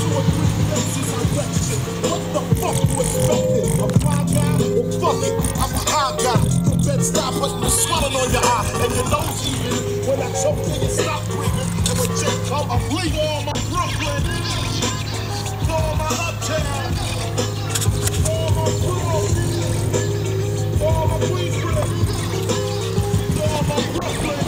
two or three faces I question. What the fuck you expected? A fly guy? Well, fuck it, I'm a high guy. You better stop putting the swelling on your eye and your nose even. When I choke, then you stop breathing. And when Jake come, I'm bleeding all my Brooklyn, all my uptown, all my Brooklyn, all my Queensbridge, all my Brooklyn.